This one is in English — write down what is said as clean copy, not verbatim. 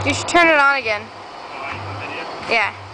You should turn it on again. Oh, on video? Yeah.